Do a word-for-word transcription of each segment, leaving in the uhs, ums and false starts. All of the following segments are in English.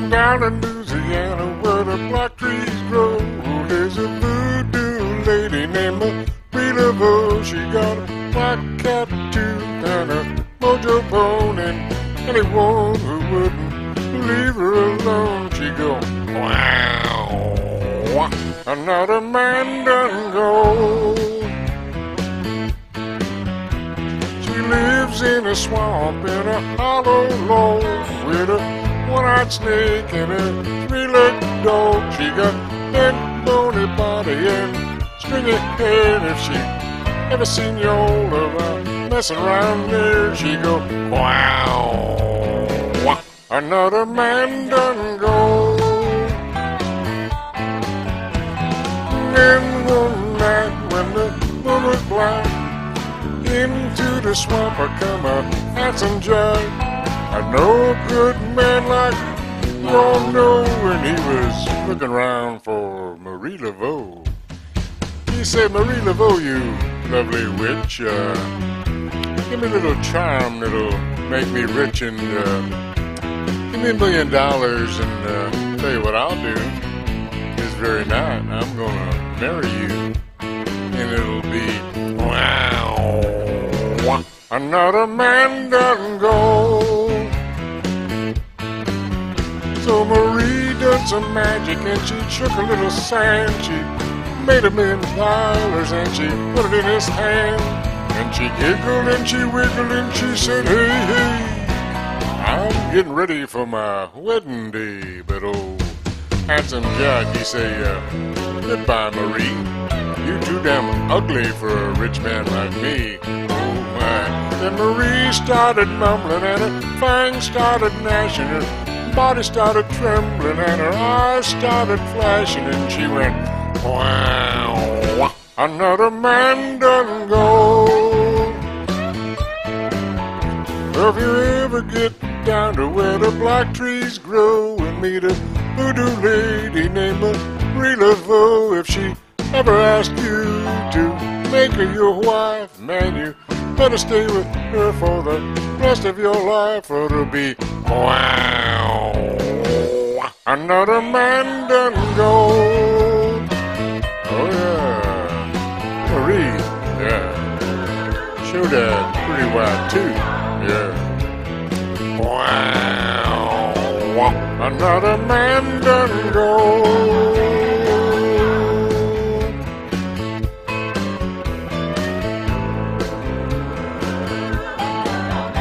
Down in Louisiana where the black trees grow, there's a voodoo lady named Marie Laveau. She got a black cat tooth and a mojo bone, and anyone who wouldn't leave her alone, she go, wow, another man done go. She lives in a swamp in a hollow log with a one-eyed snake and a three-legged dog. She got big bony body and stringy hair. If she ever seen Yola messing around there, she go, wow, another man done go. And one night when the moon was black, into the swamp I come a handsome jug. I know a good man like you all know, and he was looking around for Marie Laveau. He said, Marie Laveau, you lovely witch, uh, give me a little charm that'll make me rich, and uh, give me a million dollars, and uh, tell you what I'll do. This very night I'm gonna marry you, and it'll be, wow, another man done go. So Marie done some magic and she shook a little sand. She made a million dollars and she put it in his hand. And she giggled and she wiggled and she said, hey, hey, I'm getting ready for my wedding day. But oh, handsome Jack, he say, uh, goodbye, Marie. You too damn ugly for a rich man like me. Oh my. Then Marie started mumbling and her fangs started gnashing. Her body started trembling and her eyes started flashing, and she went, wow, another man done go. If you ever get down to where the black trees grow and meet a voodoo lady named Marie Laveau, if she ever asked you to make her your wife, man, you better stay with her for the rest of your life, or it'll be, wow, another man done go. Oh yeah, Marie, yeah, sure that pretty white too, yeah. Wow, another man done go.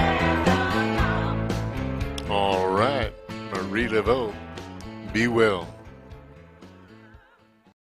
All right, Marie Laveau, be well.